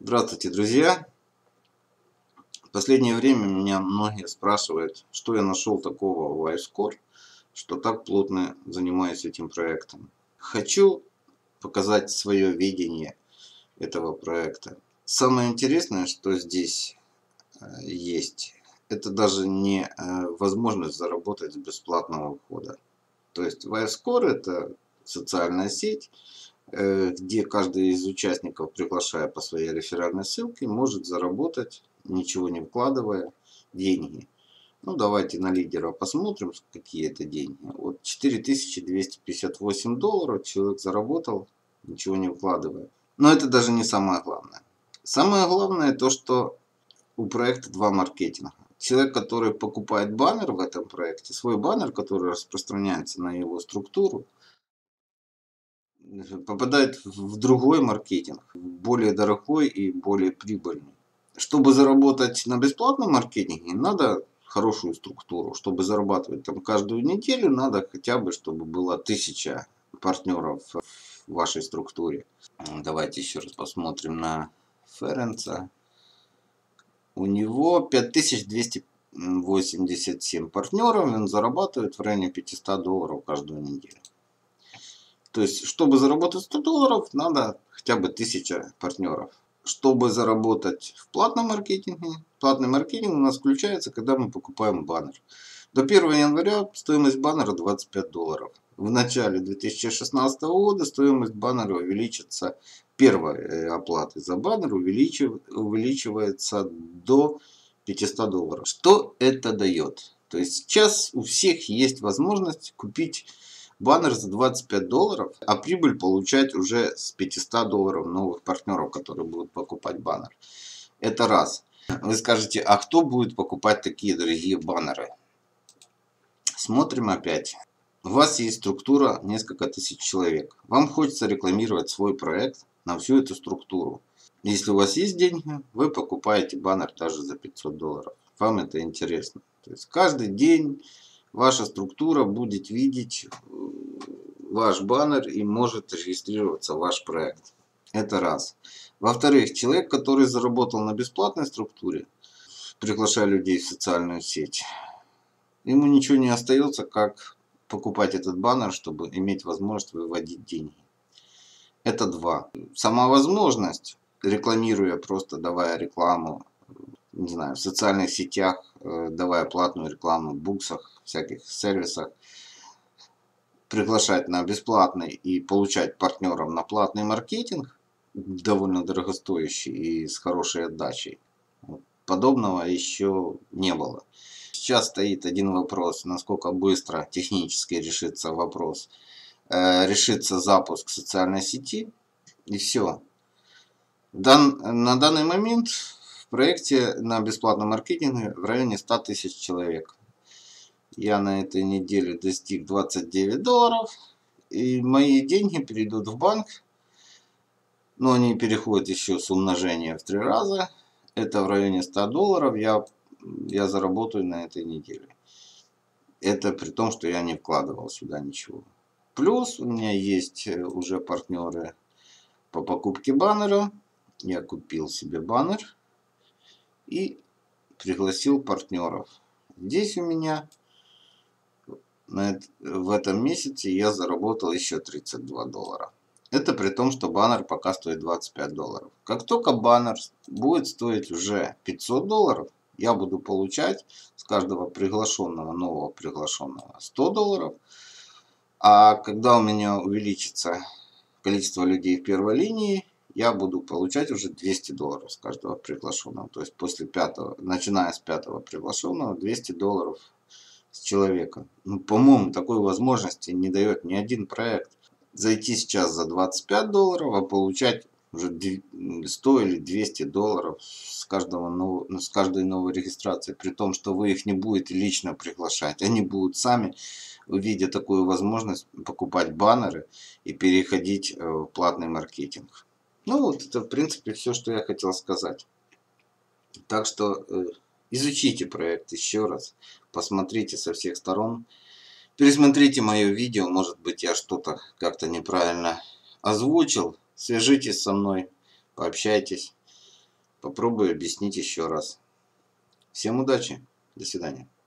Здравствуйте, друзья! В последнее время меня многие спрашивают, что я нашел такого в iScore, что так плотно занимаюсь этим проектом. Хочу показать свое видение этого проекта. Самое интересное, что здесь есть, это даже не возможность заработать с бесплатного входа. То есть в iScore это социальная сеть, где каждый из участников, приглашая по своей реферальной ссылке, может заработать, ничего не вкладывая, деньги. Ну, давайте на лидера посмотрим, какие это деньги. Вот 4258 долларов человек заработал, ничего не вкладывая. Но это даже не самое главное. Самое главное то, что у проекта два маркетинга. Человек, который покупает баннер в этом проекте, свой баннер, который распространяется на его структуру, попадает в другой маркетинг, более дорогой и более прибыльный. Чтобы заработать на бесплатном маркетинге, надо хорошую структуру. Чтобы зарабатывать там каждую неделю, надо хотя бы, чтобы было 1000 партнеров в вашей структуре. Давайте еще раз посмотрим на Ференца. У него 5287 партнеров, он зарабатывает в районе 500 долларов каждую неделю. То есть, чтобы заработать 100 долларов, надо хотя бы 1000 партнеров. Чтобы заработать в платном маркетинге, платный маркетинг у нас включается, когда мы покупаем баннер. До 1 января стоимость баннера 25 долларов. В начале 2016 года стоимость баннера увеличится, первой оплаты за баннер увеличивается до 500 долларов. Что это дает? То есть сейчас у всех есть возможность купить баннер за 25 долларов, а прибыль получать уже с 500 долларов новых партнеров, которые будут покупать баннер. Это раз. Вы скажете, а кто будет покупать такие дорогие баннеры? Смотрим опять. У вас есть структура несколько тысяч человек. Вам хочется рекламировать свой проект на всю эту структуру. Если у вас есть деньги, вы покупаете баннер даже за 500 долларов. Вам это интересно. То есть каждый день ваша структура будет видеть ваш баннер и может регистрироваться в ваш проект. Это раз. Во-вторых, человек, который заработал на бесплатной структуре, приглашая людей в социальную сеть, ему ничего не остается, как покупать этот баннер, чтобы иметь возможность выводить деньги. Это два. Сама возможность, рекламируя, просто давая рекламу, не знаю, в социальных сетях, давая платную рекламу в буксах, всяких сервисах, приглашать на бесплатный и получать партнеров на платный маркетинг, довольно дорогостоящий и с хорошей отдачей. Подобного еще не было. Сейчас стоит один вопрос, насколько быстро технически решится вопрос. Решится запуск социальной сети, и все. На данный момент в проекте на бесплатном маркетинге в районе 100 тысяч человек. Я на этой неделе достиг 29 долларов. И мои деньги перейдут в банк. Но они переходят еще с умножением в 3 раза. Это в районе 100 долларов я заработаю на этой неделе. Это при том, что я не вкладывал сюда ничего. Плюс у меня есть уже партнеры по покупке баннера. Я купил себе баннер и пригласил партнеров. Здесь у меня в этом месяце я заработал еще 32 доллара. Это при том, что баннер пока стоит 25 долларов. Как только баннер будет стоить уже 500 долларов, я буду получать с каждого приглашенного, нового приглашенного 100 долларов. А когда у меня увеличится количество людей в первой линии, я буду получать уже 200 долларов с каждого приглашенного. То есть после пятого, начиная с пятого приглашенного, 200 долларов с человека. Ну, по-моему, такой возможности не дает ни один проект. Зайти сейчас за 25 долларов, а получать уже 100 или 200 долларов с каждой новой регистрации. При том, что вы их не будете лично приглашать. Они будут сами, увидя такую возможность, покупать баннеры и переходить в платный маркетинг. Ну вот это в принципе все, что я хотел сказать. Так что изучите проект еще раз. Посмотрите со всех сторон. Пересмотрите мое видео, может быть я что-то как-то неправильно озвучил. Свяжитесь со мной, пообщайтесь. Попробую объяснить еще раз. Всем удачи. До свидания.